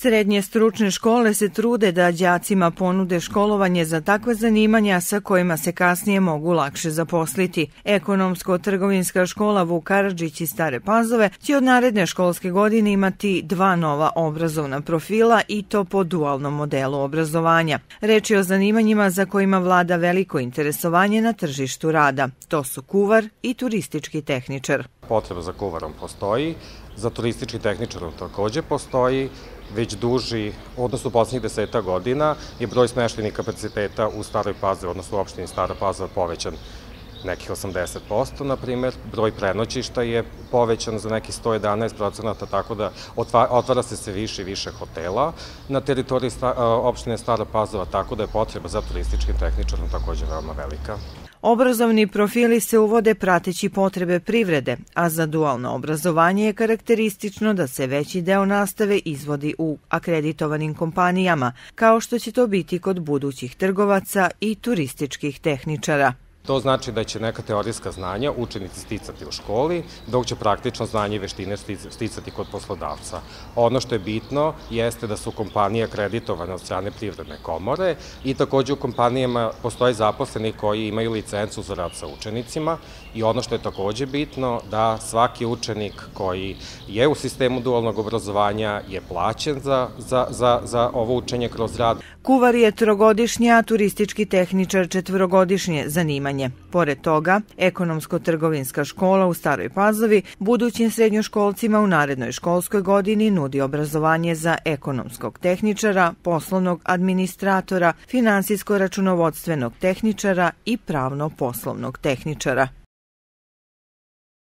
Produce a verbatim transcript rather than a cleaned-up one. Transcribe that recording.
Srednje stručne škole se trude da đacima ponude školovanje za takva zanimanja sa kojima se kasnije mogu lakše zaposliti. Ekonomsko-trgovinska škola Vuk Karadžić iz Stare Pazove će od naredne školske godine imati dva nova obrazovna profila i to po dualnom modelu obrazovanja. Reč je o zanimanjima za kojima vlada veliko interesovanje na tržištu rada. To su kuvar i turistički tehničar. Potreba za kuvarom postoji, za turističkim tehničarom takođe postoji. Već duži, odnosno u poslednjih deseta godina, je broj smeštajnih kapaciteta u Staroj Pazovi, odnosno u opštini Stara Pazova, povećan nekih osamdeset posto, na primer. Broj prenoćišta je povećan za nekih sto jedanaest procenata, tako da otvara se sve više i više hotela na teritoriji opštine Stara Pazova, tako da je potreba za turističkim tehničarom takođe veoma velika. Obrazovni profili se uvode prateći potrebe privrede, a za dualno obrazovanje je karakteristično da se veći deo nastave izvodi u akreditovanim kompanijama, kao što će to biti kod budućih trgovaca i turističkih tehničara. To znači da će neka teorijska znanja učenici sticati u školi, dok će praktično znanje i veštine sticati kod poslodavca. Ono što je bitno jeste da su kompanije akreditovane od strane Privredne komore i takođe u kompanijama postoje zaposleni koji imaju licencu za rad sa učenicima i ono što je takođe bitno da svaki učenik koji je u sistemu dualnog obrazovanja je plaćen za, za, za, za ovo učenje kroz rad. Kuvar je trogodišnje, a turistički tehničar četvorogodišnje zanimanje. Pored toga, Ekonomsko-trgovinska škola u Staroj Pazovi budućim srednjoškolcima u narednoj školskoj godini nudi obrazovanje za ekonomskog tehničara, poslovnog administratora, finansijsko-računovodstvenog tehničara i pravno-poslovnog tehničara.